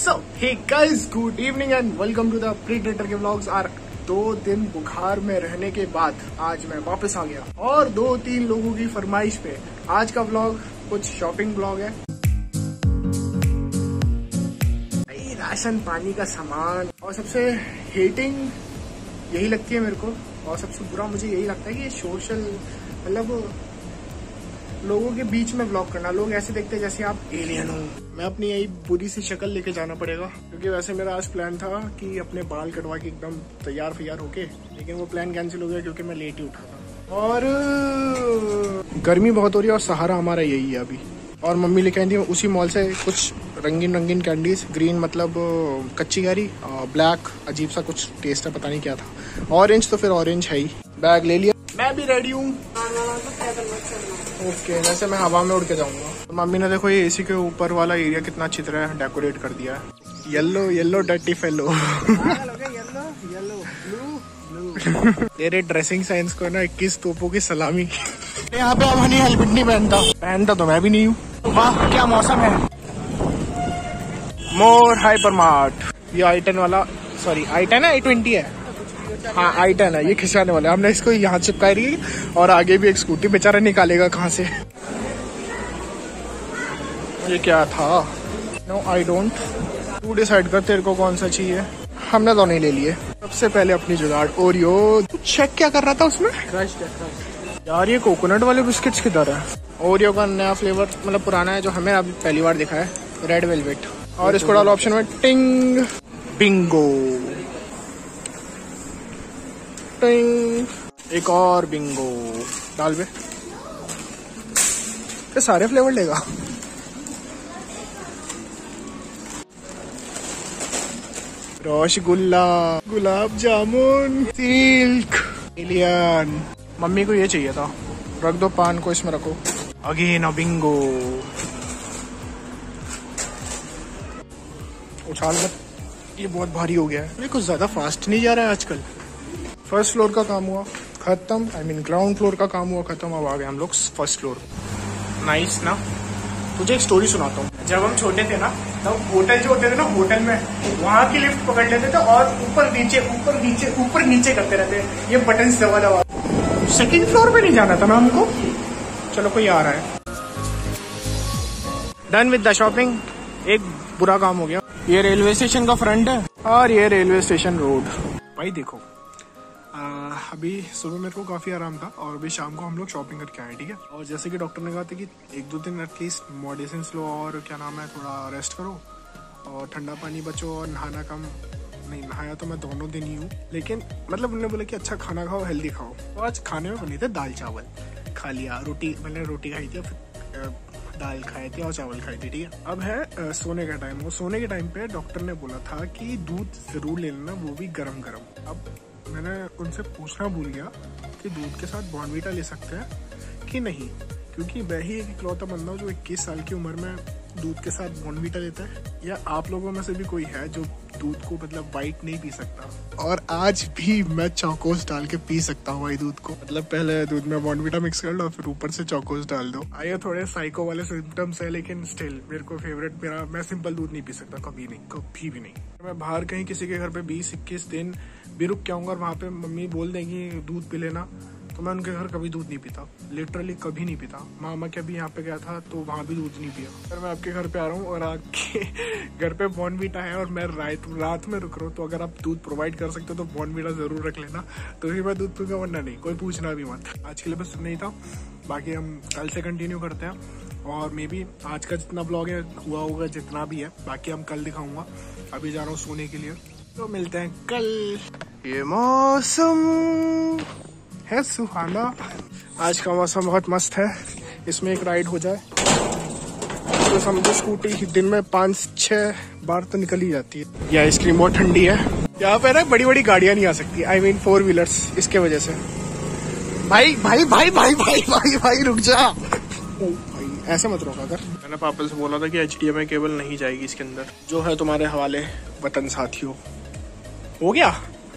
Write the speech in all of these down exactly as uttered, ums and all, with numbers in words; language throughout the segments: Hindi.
So hey guys, good evening and welcome to the predator के व्लॉग्स। और दो दिन बुखार में रहने के बाद आज मैं वापस आ गया और दो तीन लोगों की फरमाइश पे आज का व्लॉग कुछ शॉपिंग व्लॉग है। राशन पानी का सामान और सबसे हेटिंग यही लगती है मेरे को, और सबसे बुरा मुझे यही लगता है कि ये सोशल मतलब लोगों के बीच में ब्लॉग करना। लोग ऐसे देखते हैं जैसे आप एलियन हो। मैं अपनी यही बुरी सी शक्ल लेके जाना पड़ेगा, क्योंकि वैसे मेरा आज प्लान था कि अपने बाल कटवा के एकदम तैयार फैयार होके, लेकिन वो प्लान कैंसिल हो गया क्योंकि मैं लेट ही उठा था। और गर्मी बहुत हो रही है और सहारा हमारा यही है अभी। और मम्मी लेके आई थी उसी मॉल से कुछ रंगीन रंगीन कैंडीज। ग्रीन मतलब कच्ची कैरी, ब्लैक अजीब सा कुछ टेस्ट है, पता नहीं क्या था। ऑरेंज तो फिर ऑरेंज है ही। बैग ले लिया, मैं भी रेडी हूँ। ओके, वैसे मैं हवा में उड़ के जाऊंगा। तो मम्मी ने देखो ये एसी के ऊपर वाला एरिया कितना अच्छी तरह डेकोरेट कर दिया है। Yellow yellow dirty fellow. तेरे ड्रेसिंग सेंस को ना इक्कीस तोपों की सलामी। यहाँ पे अब हनी हेलमेट नहीं पहनता पहनता तो मैं भी नहीं हूँ। वाह क्या मौसम है। मोर हाइपर मार्ट, ये आई टेन वाला, सॉरी आई टेन है आई ट्वेंटी है, हाँ आई टेन है। ये खिंचाने वाला हमने इसको यहाँ चिपकाई रही और आगे भी एक स्कूटी बेचारा निकालेगा कहाँ से। ये क्या था? नो आई डोंट, तू डिसाइड कर तेरे को कौन सा चाहिए। हमने तो नहीं ले लिए। सबसे पहले अपनी जुगाड़ ओरियो। तू चेक क्या कर रहा था उसमें? क्रश्ड है, क्रश्ड। यार ये कोकोनट वाले बिस्किट्स किधर है? ओरियो का नया फ्लेवर मतलब पुराना है जो हमें अभी पहली बार दिखा है, रेड वेलवेट। और इसको डालो ऑप्शन में, टिंग बिंगो टिंग। एक और बिंगो डाल बे। ये सारे फ्लेवर लेगा। Rasgulla, gulab jamun, silk, alien. Mummy को ये चाहिए था। रख दो पान को इसमें रखो। Again a bingo. उछाल मत, ये बहुत भारी हो गया है। ये कुछ ज्यादा फास्ट नहीं जा रहा है आजकल। फर्स्ट फ्लोर का काम हुआ खत्म, आई मीन ग्राउंड फ्लोर का काम हुआ खत्म। अब आ गए हम लोग फर्स्ट फ्लोर। नाइस ना। तुझे एक स्टोरी सुनाता हूँ। जब हम छोटे थे ना, तब होटल जो होते थे ना, होटल में वहाँ की लिफ्ट पकड़ लेते थे और ऊपर नीचे ऊपर नीचे ऊपर नीचे करते रहते। ये बटन दबा दबा। सेकंड फ्लोर पे नहीं जाना था ना हमको। चलो कोई आ रहा है। Done with the shopping. एक बुरा काम हो गया। ये रेलवे स्टेशन का फ्रंट है और ये रेलवे स्टेशन रोड। भाई देखो, आ, अभी सुबह मेरे को काफी आराम था और अभी शाम को हम लोग शॉपिंग करके आए, ठीक है। और जैसे कि डॉक्टर ने कहा था कि एक दो दिन एटलीस्ट मेडिसिन लो और क्या नाम है थोड़ा रेस्ट करो और ठंडा पानी बचो और नहाना कम। नहीं नहाया तो मैं दोनों दिन ही हूँ, लेकिन मतलब उन्होंने बोला कि अच्छा खाना खाओ, हेल्दी खाओ। तो आज खाने में बने थे दाल चावल, खा लिया। रोटी मैंने रोटी खाई थी, फिर दाल खाई थी और चावल खाई थी, ठीक है। अब है आ, सोने का टाइम। वो सोने के टाइम पे डॉक्टर ने बोला था कि दूध जरूर ले लेना, वो भी गरम गरम। अब मैंने उनसे पूछना भूल गया कि दूध के साथ बॉर्नवीटा ले सकते हैं कि नहीं, क्योंकि मैं ही एक इकलौता बंदा हूँ जो इक्कीस साल की उम्र में दूध के साथ बॉर्नवीटा लेता है। या आप लोगों में से भी कोई है जो दूध को मतलब वाइट नहीं पी सकता? और आज भी मैं चौकोस डाल के पी सकता हूँ भाई दूध को। मतलब पहले दूध में बॉर्नवीटा मिक्स कर लो, फिर ऊपर से चौकोस डाल दो। आइए थोड़े साइको वाले सिम्टम्स है, लेकिन स्टिल मेरे को फेवरेट मेरा, मैं सिंपल दूध नहीं पी सकता कभी नहीं, कभी भी नहीं। मैं बाहर कहीं किसी के घर पे बीस इक्कीस दिन भी रुक के आऊंगा और वहाँ पे मम्मी बोल देंगी दूध पी लेना, तो मैं उनके घर कभी दूध नहीं पीता, लिटरली कभी नहीं पीता। मामा के भी यहाँ पे गया था तो वहाँ भी दूध नहीं पिया। अगर मैं आपके घर पे आ रहा हूँ और आपके घर पे बॉर्नवीटा है और मैं रात रात में रुक रहा हूँ, तो अगर आप दूध प्रोवाइड कर सकते हो तो बॉर्नवीटा जरूर रख लेना, तो फिर मैं दूध पीऊंगा, वरना नहीं। कोई पूछना भी मत। आज के लिए बस नहीं था, बाकी हम कल से कंटिन्यू करते हैं। और मे बी आज का जितना ब्लॉग है हुआ होगा, जितना भी है, बाकी हम कल दिखाऊंगा। अभी जा रहा हूँ सोने के लिए, तो मिलते हैं कल। ये मौसम है सुहाना। आज का मौसम बहुत मस्त है। इसमें एक राइड हो जाए तो समझो स्कूटी दिन में पाँच छह बार तो निकल ही जाती है। ये आइसक्रीम बहुत ठंडी है। यहाँ पे ना बड़ी बड़ी गाड़ियां नहीं आ सकती, आई मीन फोर व्हीलर्स, इसके वजह से। भाई भाई भाई भाई भाई भाई भाई रुक जा। ओ भाई ऐसे मत रोका कर। मैंने पापा से बोला था कि H D M I cable नहीं जाएगी इसके अंदर। जो है तुम्हारे हवाले वतन साथियों। हो गया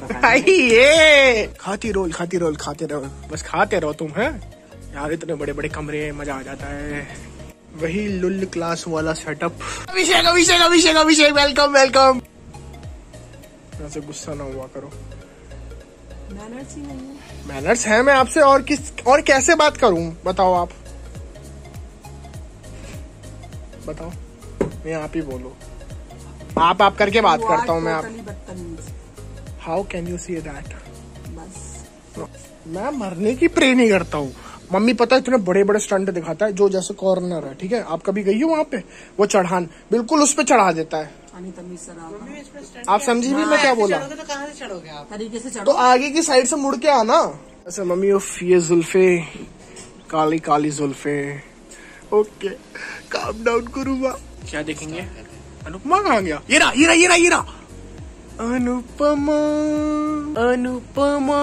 ये खाती रोल खाती रोल खाते रहो, बस खाते रहो तुम। है यार, इतने बड़े बड़े कमरे, मजा आ जाता है। वही लुल क्लास वाला setup. Abhishek Abhishek Abhishek Abhishek welcome welcome. ऐसे गुस्सा ना हुआ करो। मैनर्स ही नहीं है। मैनर्स है, मैं आपसे और किस और कैसे बात करूं बताओ आप बताओ। मैं आप ही बोलो। आप आप करके बात करता हूँ मैं। आप how can you see that? बस मैं मरने की प्रे नहीं करता हूँ। मम्मी पता है इतने बड़े बड़े स्टंट दिखाता है, जो जैसे कॉर्नर है, ठीक है, आप कभी गई हो वहाँ पे, वो चढ़ान बिल्कुल उस पे चढ़ा देता है। आप समझी भी मैं क्या बोला? तो कहाँ से चढ़ोगे आप? तरीके से चढ़ो। तो आगे की साइड से मुड़ के आना। ऐसे मम्मी उफ ये जुल्फे, काली काली जुल्फे। ओके काम डाउन करूँगा। क्या देखेंगे? अनुपमा कहाँ गया? ये रहा ये रहा ये रहा ये रहा Anupama Anupama.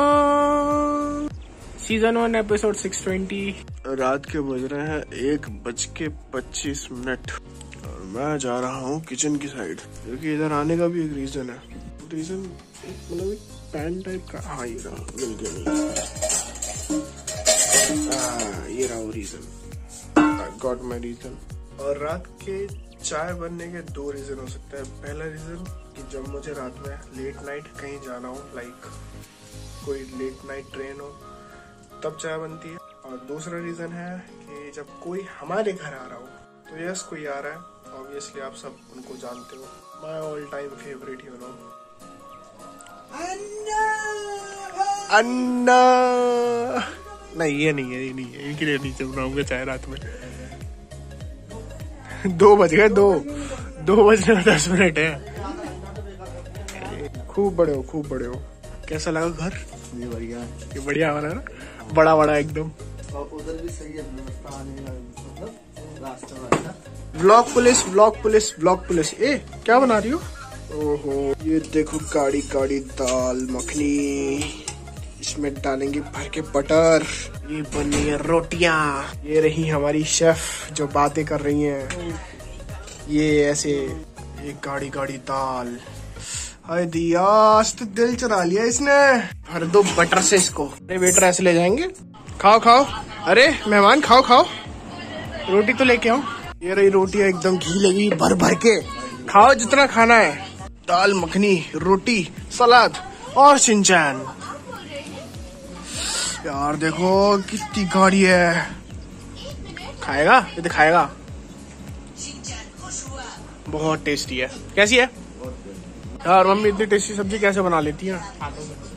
Season one episode six twenty. रात के बज रहे हैं एक बज के पच्चीस मिनट और मैं जा रहा हूँ किचन की साइड, क्योंकि इधर आने का भी एक रीजन है। रीजन मतलब पैन टाइप का। हाँ ये रहा, मिल गया ये रहा वो reason. I got my reason. और रात के चाय बनने के दो रीजन हो सकते हैं। पहला रीजन कि जब मुझे रात में लेट नाइट कहीं जाना हो, लाइक कोई लेट नाइट ट्रेन हो, तब चाय बनती है। और दूसरा रीजन है कि जब कोई हमारे घर आ रहा हो। तो यस कोई आ रहा है, ऑब्वियसली आप सब उनको जानते हो। My all time favourite you know Anna. नहीं ये नहीं है, ये नहीं है, इनके लिए नीचे बनाऊंगा चाय रात में। दो बज गए, दो दो बजने में दस मिनट है। खूब बड़े हो खूब बड़े हो। कैसा लगा घर? ये बढ़िया है, ये बढ़िया वाला ना, बड़ा बड़ा एकदम। और उधर भी सही है व्यवस्था आने का, मतलब रास्ता वास्ता। Block police block police block police. ए क्या बना रही हो? ओहो ये देखो गाड़ी गाड़ी दाल मखनी, इसमें डालेंगे भर के बटर। ये बनी है रोटियां। ये रही हमारी शेफ जो बातें कर रही हैं। ये ऐसे एक गाड़ी गाड़ी दाल। हाय दिया आज तो दिल चुरा लिया इसने। भर दो बटर से इसको। अरे वेटर ऐसे ले जाएंगे। खाओ खाओ, अरे मेहमान खाओ खाओ, रोटी तो लेके आओ। ये रही रोटियां एकदम घी लगी भर भर के। खाओ जितना खाना है। दाल मखनी, रोटी, सलाद और शिनचैन। यार देखो कितनी गाड़ी है। खाएगा ये तो खाएगा। बहुत टेस्टी है। कैसी है यार? मम्मी इतनी टेस्टी सब्जी कैसे बना लेती है?